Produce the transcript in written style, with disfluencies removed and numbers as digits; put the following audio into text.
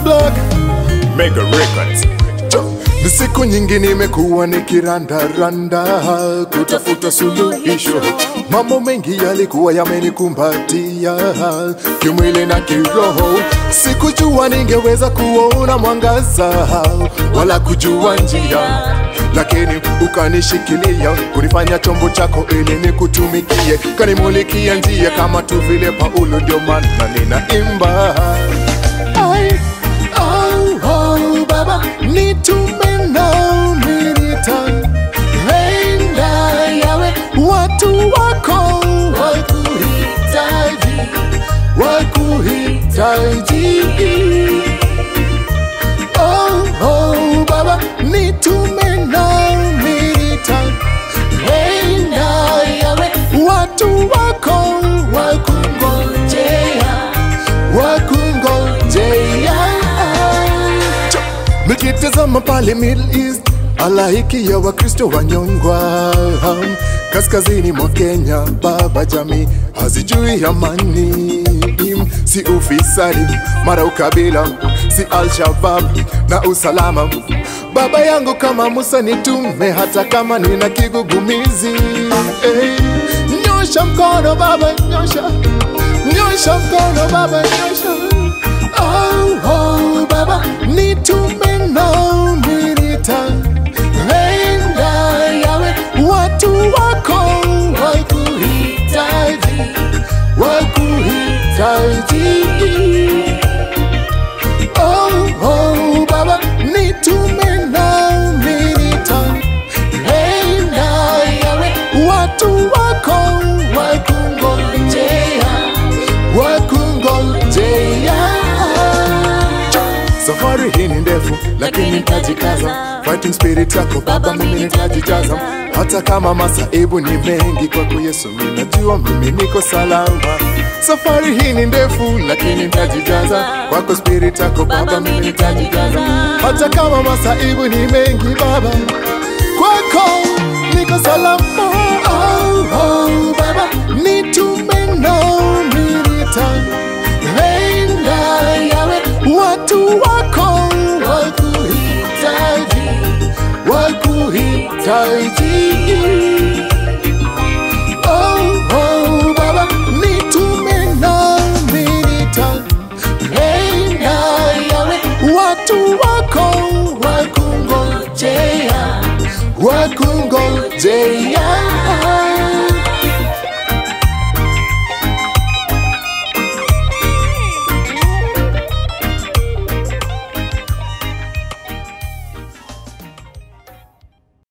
Block Mega Records. Ni siku nyingi nimekuwa nikiranda kutafuta suluhisho. Mambo mengi yalikuwa yamenikumbatia kimwili na kiroho. Sikujua ningeweza kuona mwangaza wala kujua njia, lakini ukanishikilia kunifanya chombo chako ili nikutumikie. Kanimulikia njia kama tu vile Paulo, ndio maana ninaimba. Oh, Baba, nitume nao nitaenda yawe. Watu wako wakuhitaji. Oh, Baba, nitume nao nitaenda yawe. Watu wako wakungojea. Nikitazama pale Middle East, halaiki ya Wakristo wanyongwa. Kaskazini mwa Kenya, Baba, jamii hazijui amani. Si ufisadi, mara ukabila, si Al-Shabaab na usalama. Baba yangu kama Musa nitume, hata kama nina kigugumizi. Nyosha mkono Baba, nyosha mkono Baba, nyosha. Oh, Baba, nitume nao nitaenda yawe. Watu wako wakuhitaji. Oh, Baba, nitume nao nitaenda yawe. Watu wako wakungojea. Safari hii ni ndefu lakini nitajikaza. Fighting spirit yako Baba, mimi nitajijaza. Hata kama masaibu ni mengi, kwako Yesu mimi najua mimi niko salama. Safari hii ni ndefu lakini nitajijaza. Kwako spirit yako Baba, mimi nitajijaza. Hata kama masaibu ni mengi Baba, kwako niko salama. Oh, Baba, nitume nao nitaenda yawe. Watu wako wakuhitaji. Oh, Baba, nitume nao nitaenda yawe. Watu wako wakungojea.